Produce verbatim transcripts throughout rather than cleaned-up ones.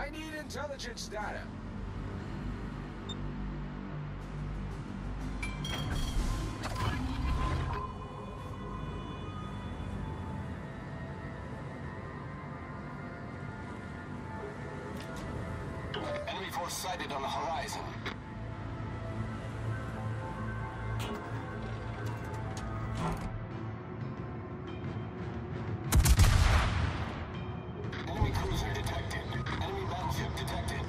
I need intelligence data. Enemy force sighted on the horizon. Enemy cruiser detected. Enemy battleship detected.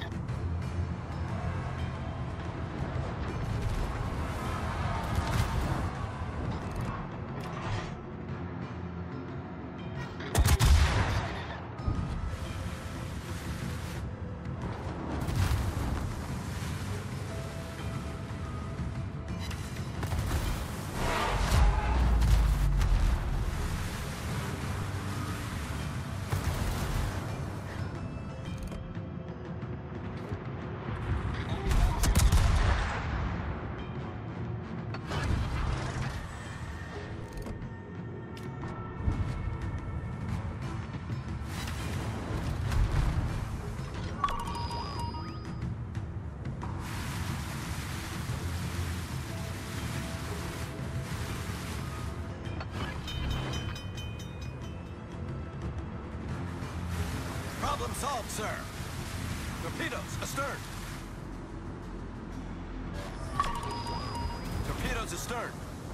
Problem solved, sir. Torpedoes astern. Torpedoes astern.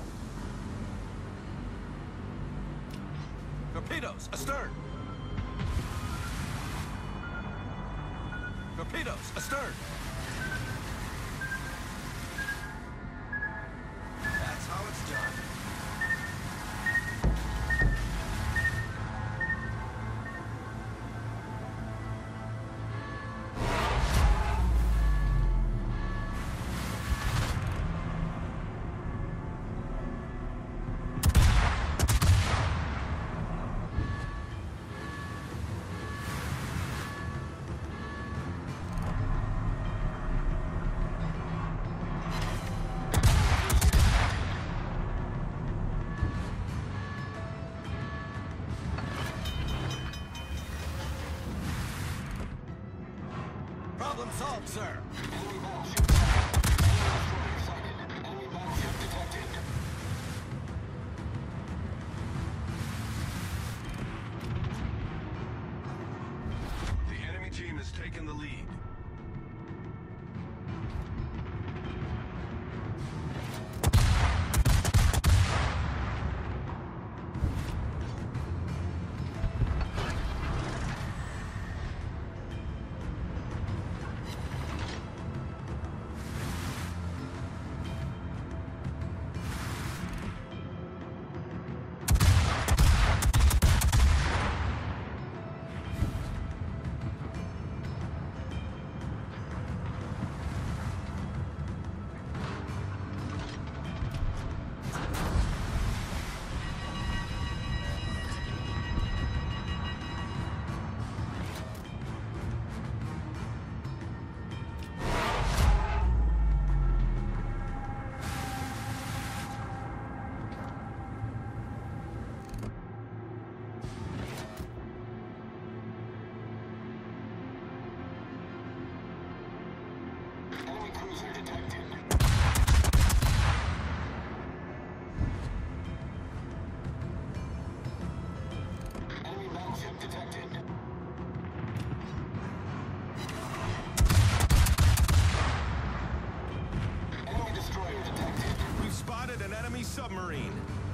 Torpedoes astern. Torpedoes astern. That's how it's done. Problem solved, sir. Enemy battleship sighted. Enemy destroyer sighted. Enemy battleship detected. The enemy team has taken the lead. Enemy cruiser detected. Enemy battleship detected. Enemy destroyer detected. We've spotted an enemy submarine.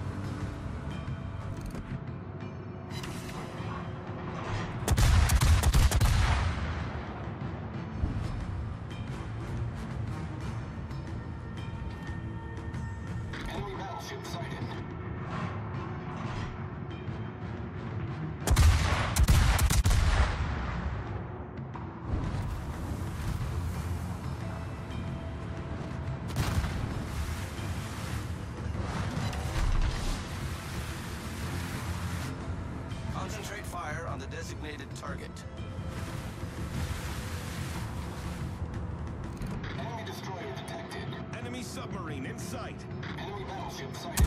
Enemy battleship sighted. Concentrate fire on the designated target. Enemy destroyer detected. Enemy submarine in sight. Enemy battleship sighted.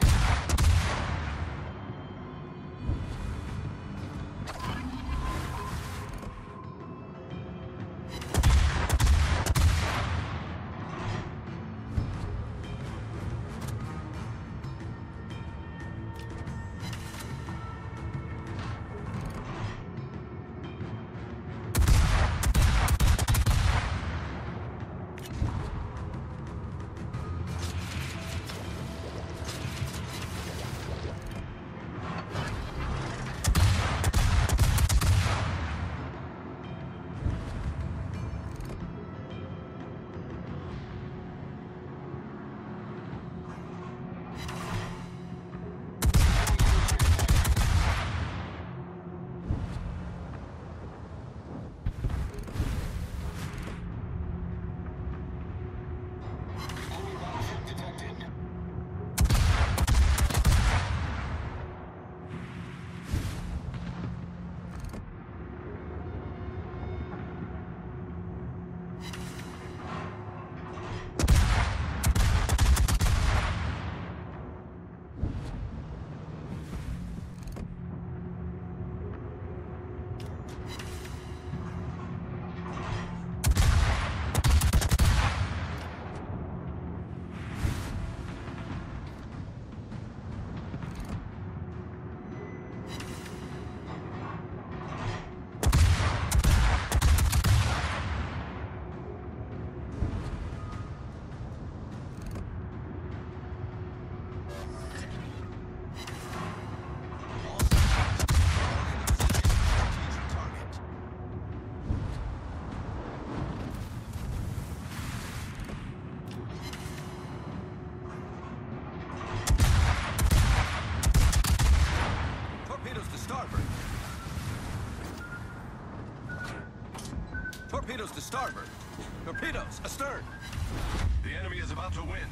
to starboard. Torpedoes astern. The enemy is about to win.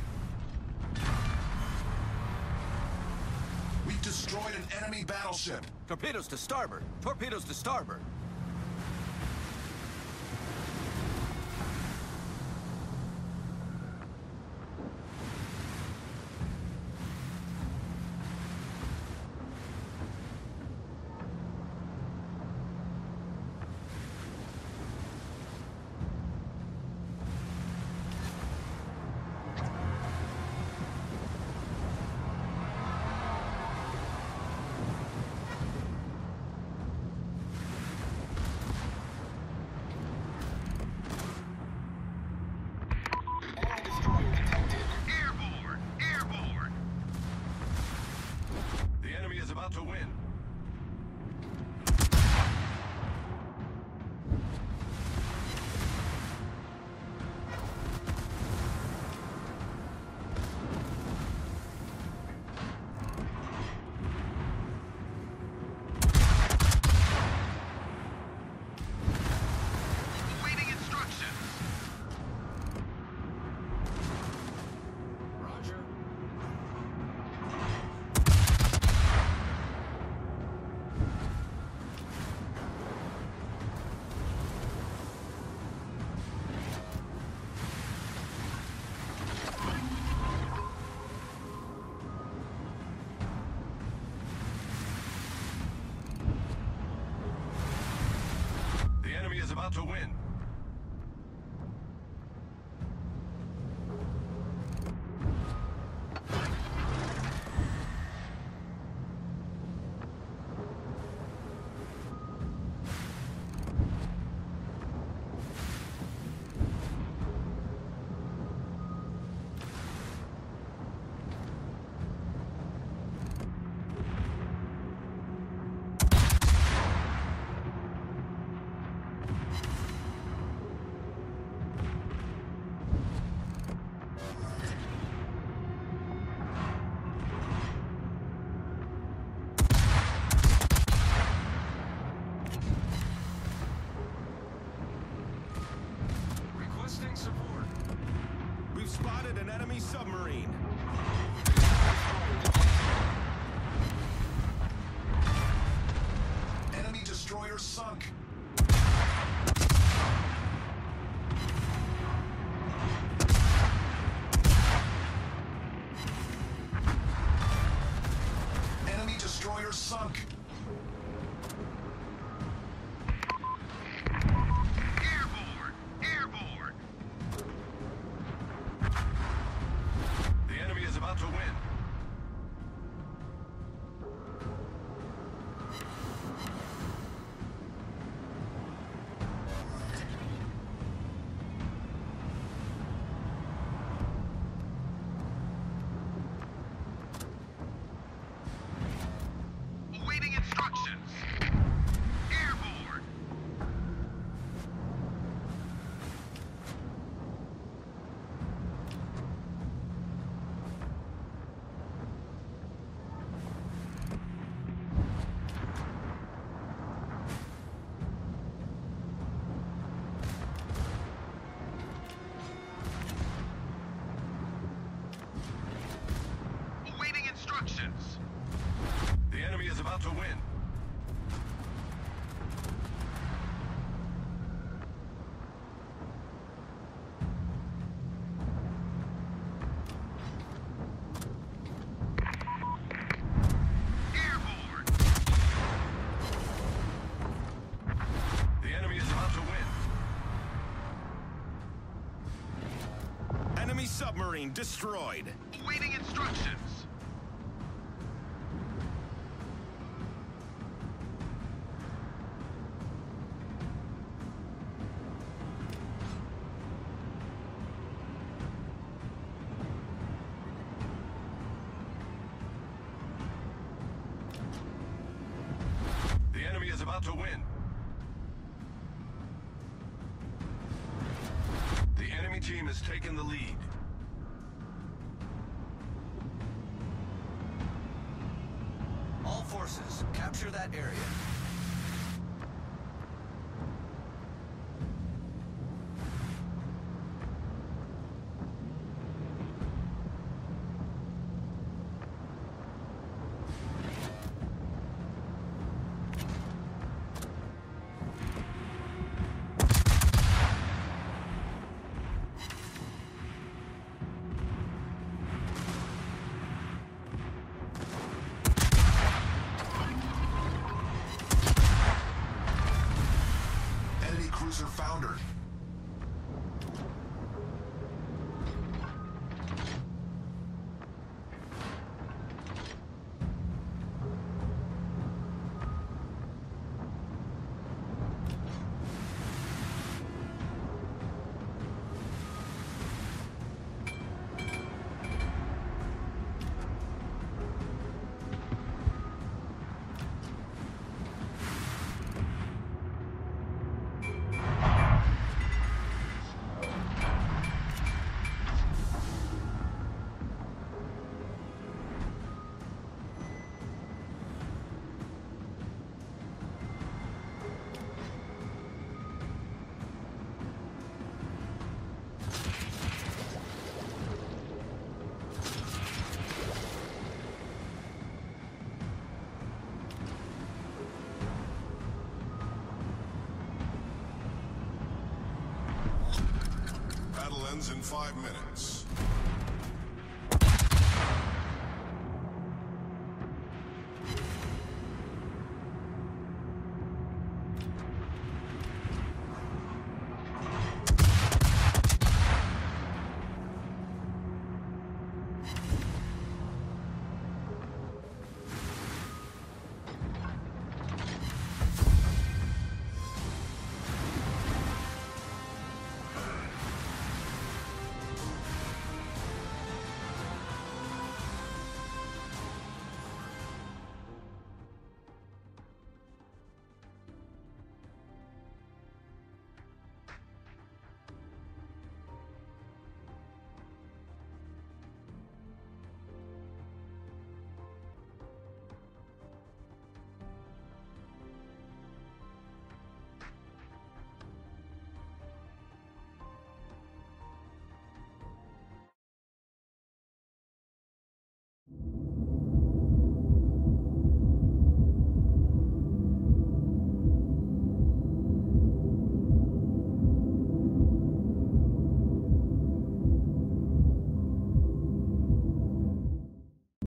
We've destroyed an enemy battleship. Torpedoes to starboard. Torpedoes to starboard. Enemy destroyer detected. Airborne! Airborne! The enemy is about to win. Awaiting instructions. Roger. The enemy is about to win. Requesting support. We've spotted an enemy submarine. Enemy destroyer sunk. Enemy destroyer sunk. Airborne! Airborne! The enemy is about to win. Awaiting instructions. Airborne! Awaiting instructions. The enemy is about to win. Airborne! The enemy is about to win. Enemy submarine destroyed. Awaiting instructions. The enemy is about to win. The enemy team has taken the lead. All forces, capture that area. guns in five minutes.